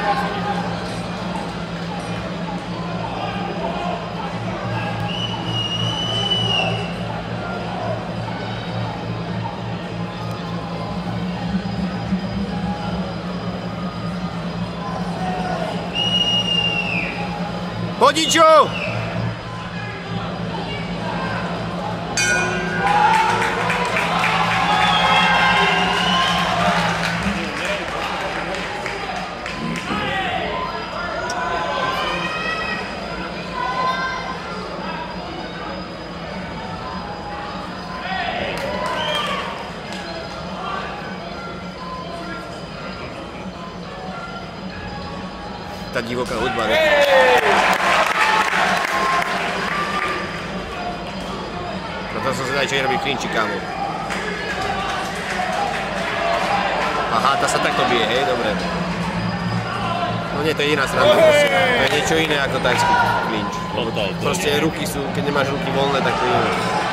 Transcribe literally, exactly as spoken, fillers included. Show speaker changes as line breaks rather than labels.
Podičo! Tá divoká hudba, ne? Preto som si daj, čo je robí klinči, kámo. Aha, tá sa takto bije, hej, dobre. No nie, to je iná strana, proste. To je niečo iné ako tajský klinč. Proste ruky sú, keď nemáš ruky voľné, tak